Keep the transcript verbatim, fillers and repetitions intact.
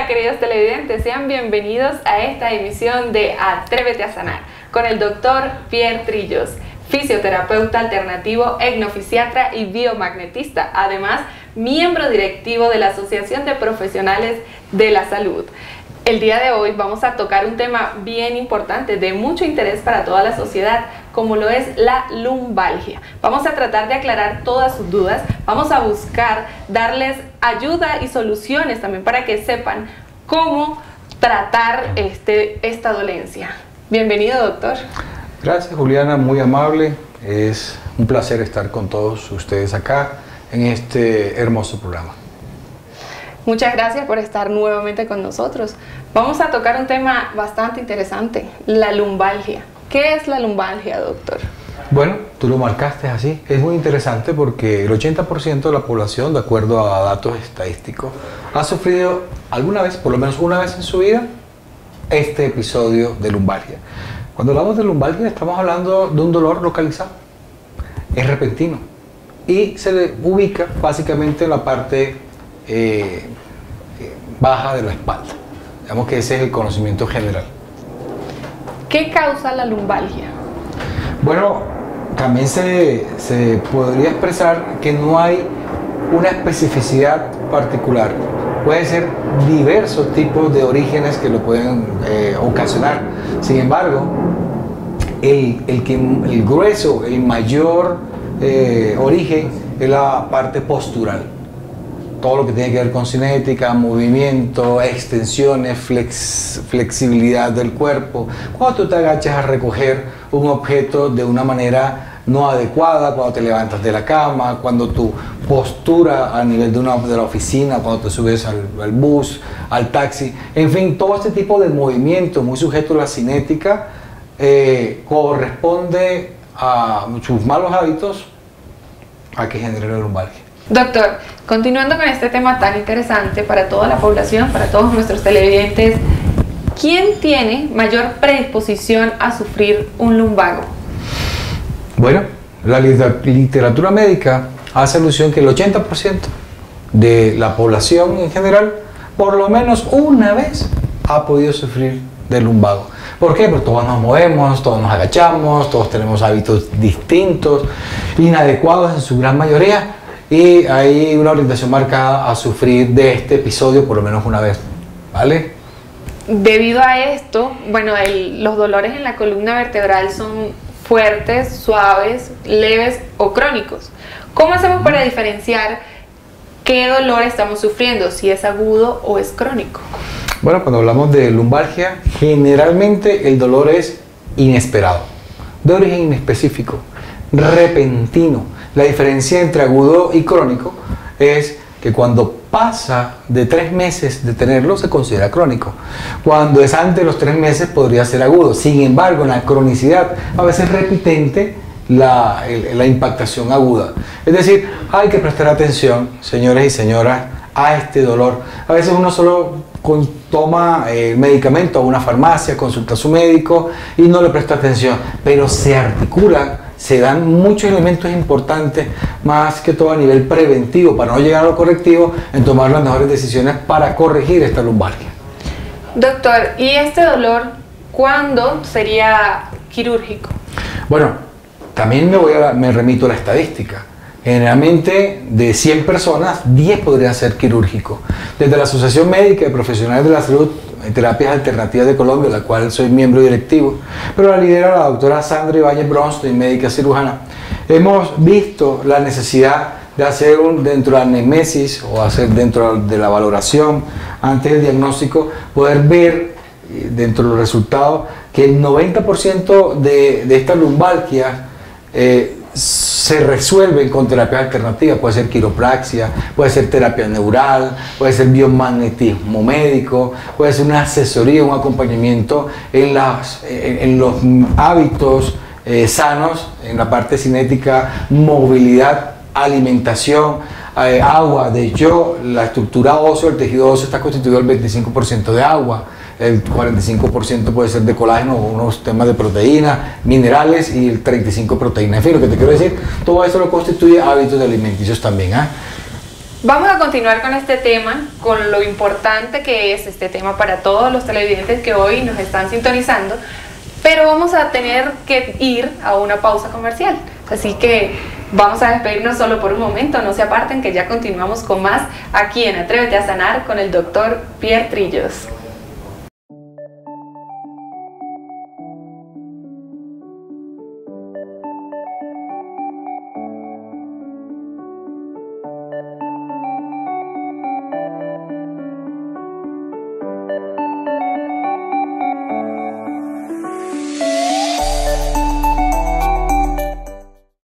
queridos televidentes, sean bienvenidos a esta emisión de Atrévete a Sanar con el doctor Pierre Trillos, fisioterapeuta alternativo, etnofisiatra y biomagnetista, además miembro directivo de la Asociación de Profesionales de la Salud. El día de hoy vamos a tocar un tema bien importante, de mucho interés para toda la sociedad, como lo es la lumbalgia. Vamos a tratar de aclarar todas sus dudas, vamos a buscar darles ayuda y soluciones también para que sepan cómo tratar este, esta dolencia. Bienvenido, doctor. Gracias, Juliana, muy amable. Es un placer estar con todos ustedes acá en este hermoso programa. Muchas gracias por estar nuevamente con nosotros. Vamos a tocar un tema bastante interesante, la lumbalgia. ¿Qué es la lumbalgia, doctor? Bueno, tú lo marcaste así. Es muy interesante porque el ochenta por ciento de la población, de acuerdo a datos estadísticos, ha sufrido alguna vez, por lo menos una vez en su vida, este episodio de lumbalgia. Cuando hablamos de lumbalgia estamos hablando de un dolor localizado, es repentino y se le ubica básicamente en la parte eh, baja de la espalda. Digamos que ese es el conocimiento general. ¿Qué causa la lumbalgia? Bueno, también se, se podría expresar que no hay una especificidad particular. Pueden ser diversos tipos de orígenes que lo pueden eh, ocasionar. Sin embargo, el, el, que, el grueso, el mayor eh, origen es la parte postural. Todo lo que tiene que ver con cinética, movimiento, extensiones, flex, flexibilidad del cuerpo. Cuando tú te agachas a recoger un objeto de una manera no adecuada, cuando te levantas de la cama, cuando tu postura a nivel de, una, de la oficina, cuando te subes al, al bus, al taxi, en fin, todo este tipo de movimiento muy sujeto a la cinética eh, corresponde a sus malos hábitos a que genere la lumbalgia. Doctor, continuando con este tema tan interesante para toda la población, para todos nuestros televidentes, ¿quién tiene mayor predisposición a sufrir un lumbago? Bueno, la literatura médica hace alusión que el ochenta por ciento de la población en general, por lo menos una vez, ha podido sufrir de lumbago. ¿Por qué? Porque todos nos movemos, todos nos agachamos, todos tenemos hábitos distintos, inadecuados en su gran mayoría, y hay una orientación marcada a sufrir de este episodio por lo menos una vez, ¿vale? Debido a esto, bueno, el, los dolores en la columna vertebral son fuertes, suaves, leves o crónicos. ¿Cómo hacemos para diferenciar qué dolor estamos sufriendo, si es agudo o es crónico? Bueno, cuando hablamos de lumbalgia, generalmente el dolor es inesperado, de origen inespecífico, repentino. La diferencia entre agudo y crónico es que cuando pasa de tres meses de tenerlo se considera crónico. Cuando es antes de los tres meses podría ser agudo. Sin embargo, en la cronicidad a veces es repitente la, la impactación aguda. Es decir, hay que prestar atención, señores y señoras, a este dolor. A veces uno solo con, toma el medicamento a una farmacia, consulta a su médico y no le presta atención, pero se articula. Se dan muchos elementos importantes, más que todo a nivel preventivo, para no llegar a lo correctivo, en tomar las mejores decisiones para corregir esta lumbalgia. Doctor, ¿y este dolor cuándo sería quirúrgico? Bueno, también me, voy a, me remito a la estadística. Generalmente de cien personas, diez podrían ser quirúrgicos. Desde la Asociación Médica de Profesionales de la Salud en Terapias Alternativas de Colombia, la cual soy miembro directivo, pero la lidera la doctora Sandra Ibáñez Bronstein, médica cirujana. Hemos visto la necesidad de hacer un, dentro de la anamnesis o hacer dentro de la valoración, antes del diagnóstico, poder ver dentro de los resultados que el noventa por ciento de, de estas lumbalgias eh, se resuelven con terapias alternativas. Puede ser quiropraxia, puede ser terapia neural, puede ser biomagnetismo médico, puede ser una asesoría, un acompañamiento en, las, en, en los hábitos eh, sanos, en la parte cinética, movilidad, alimentación, eh, agua. De hecho, la estructura ósea, el tejido óseo está constituido del veinticinco por ciento de agua. El cuarenta y cinco por ciento puede ser de colágeno, unos temas de proteína, minerales, y el treinta y cinco por ciento proteína. En fin, lo que te quiero decir, todo esto lo constituye hábitos alimenticios también. ¿eh? Vamos a continuar con este tema, con lo importante que es este tema para todos los televidentes que hoy nos están sintonizando, pero vamos a tener que ir a una pausa comercial. Así que vamos a despedirnos solo por un momento, no se aparten que ya continuamos con más aquí en Atrévete a Sanar con el doctor Pierre Trillos.